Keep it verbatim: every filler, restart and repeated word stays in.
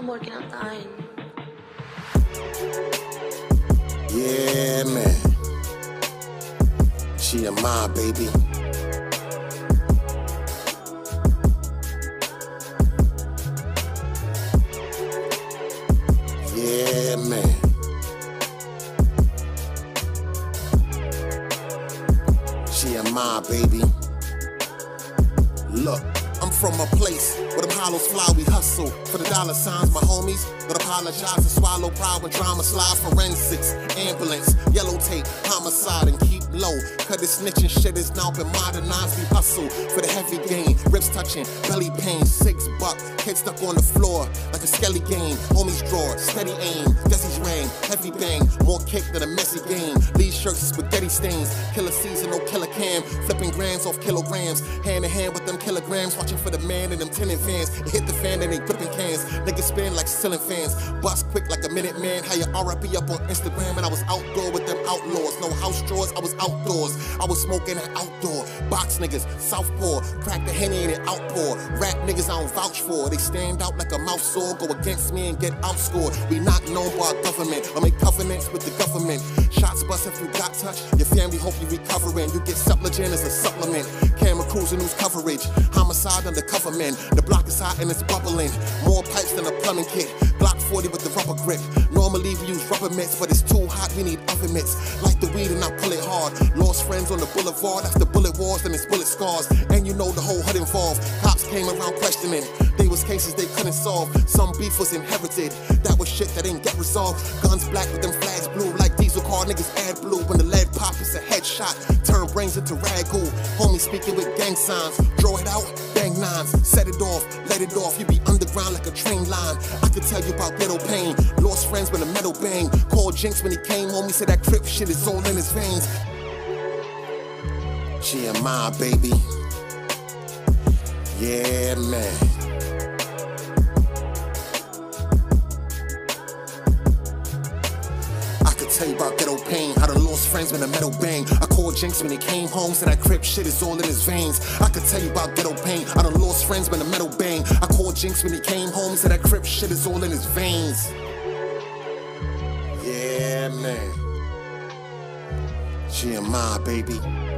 I'm working on dying. Yeah, man. She a my baby. Yeah, man. She a my baby. Look, I'm from a place where them hollows fly, we hustle for the dollar signs, my homies. Don't apologize and swallow pride when drama slide. Forensics, ambulance, yellow tape, homicide, and keep low. Cause this snitching shit is now been modernized. We hustle for the heavy game, ribs touching, belly pain, six buck, head stuck on the floor like a skelly game. Homies draw, steady aim, Desi's rain, heavy bang, more kick than a messy game. These shirts is spaghetti stains, killer season, no killer cam, flipping grams off kilograms, hand in hand with them kilograms, watching for the man in them tenant fans. It hit the fan and they gripping cans, niggas spin like ceiling fans, bust quick like a minute man. How your R I P up on Instagram, and I was outdoor with them outlaws. No house drawers, I was outdoors. I was smoking an outdoor. Box niggas, southpaw, crack the Henny and it outpour. Rap niggas I don't vouch for, they stand out like a mouth sore. Go against me and get outscored. We not known by our government, I make covenants with the government. Shots bust if you got touch, your family hope you recovering. You get Suppligen as a supplement. Camera cruising news coverage, homicide undercover men. The block is hot and it's bubbling, more pipes than a plumbing kit. Glock forty with the rubber grip. Normally we use rubber mitts, but it's too hot, we need oven mitts. Light the weed and I pull it hard. Lost friends on the boulevard after bullet wars, then it's bullet scars. And you know the whole hood involved. Cops came around questioning. They was cases they couldn't solve. Some beef was inherited. That was shit that didn't get resolved. Guns black with them flags blue, like diesel car niggas add blue. When the lead pop, it's a headshot. Turn brains into ragu. Homie speaking with gang signs. Draw it out, bang nines. Set it off, let it off. You be underground like a train line. I could tell you about ghetto pain. Lost friends when the metal bang. Called Jinx when he came home. He said that crip shit is all in his veins. She a my baby. Yeah, man. I could tell you about ghetto pain. How the lost friends when the metal bang. I called Jinx when he came home. Said that crip shit is all in his veins. I could tell you about ghetto pain. How the lost friends when the metal bang. I called Jinx when he came home. Said that crip shit is all in his veins. Yeah, man. She a my baby.